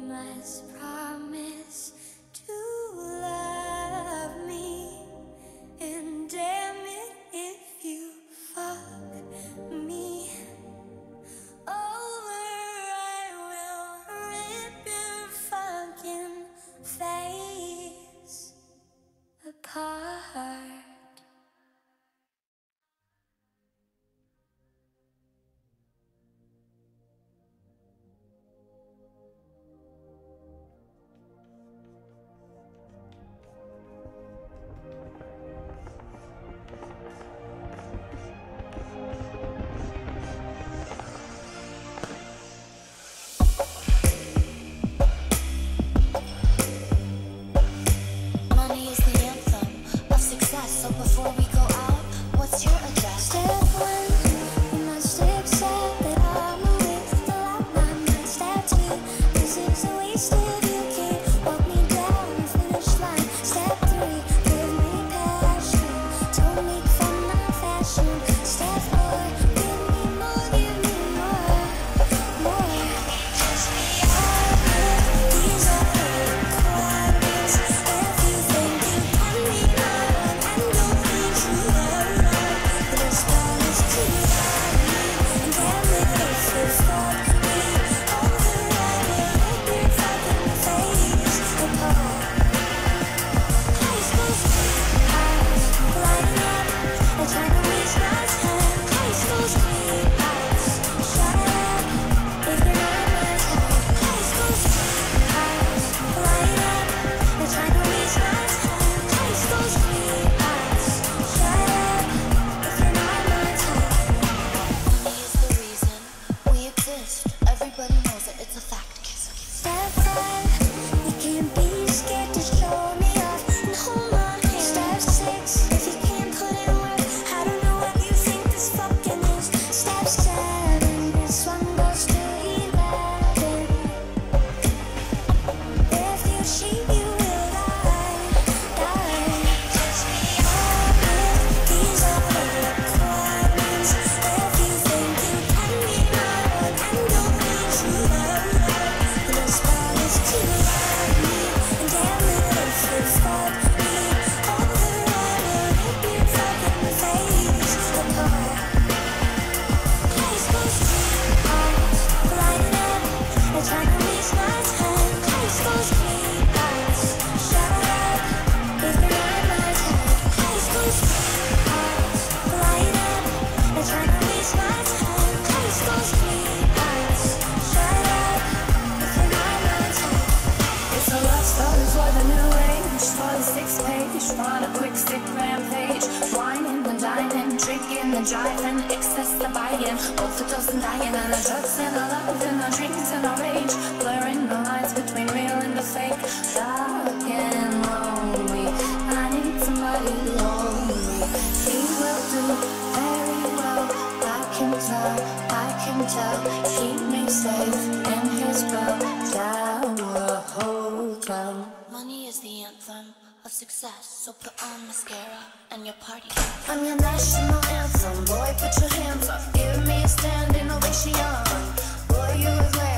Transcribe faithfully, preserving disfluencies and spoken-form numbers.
must promise to love me, and damn it if you fuck me over, I will rip your fucking face apart. Money is the anthem of success. So before we go out, what's your address? Step one, you must accept that I'm with the light, my mind. Step two, this is a waste if you can't walk me down the finish line. Step three, give me passion, don't make fun of fashion. Step four, give me more, give me more, more. Just be honest, these are the requirements. If you think you can be mine, and don't think you are right, this one is too loud, and damn it if you fuck me over, I will rip your fucking face apart. High school sweethearts, lighting up, I'm trying to waste my time. High school sweethearts, shut up if you're not my type. High school sweethearts, lighting up, I'm trying to waste my time. High school sweethearts, shut up if you're not my type. Money is the reason we exist. Everybody knows it, it's a fact. Step five, you can't be scared to show me off and hold my hand. Step six, if you can't put in work, I don't know what you think this fucking is. Step seven, this one goes to eleven. If you cheat, you will die, die. Just be honest, these are the requirements. If you think you can be mine, and don't think you are right, this one is too loud, and damn it if you fuck me over, I will rip your fucking face apart. High school sweethearts, lighting up, I'm trying to waste my time. High school sweethearts, shut up if you're not my type. High school sweethearts, lighting up, I'm trying to waste my time. High school sweethearts, shut up if you're not my type. It's a love story for the new age, for the sixth page, on a quick stick rampage. Whining and dining, drinking and driving, excess the buying, overdose and dying, and the drugs and the love and the dreams and the rage, blurring the lines between real and the fake. Dark and lonely, I need somebody lonely. He will do very well, I can tell, I can tell. Keep me safe in his bell tower hotel. Money is the anthem of success. So put on mascara and your party. I'm your national anthem, boy, put your hands up. Give me a standing ovation. Boy, you have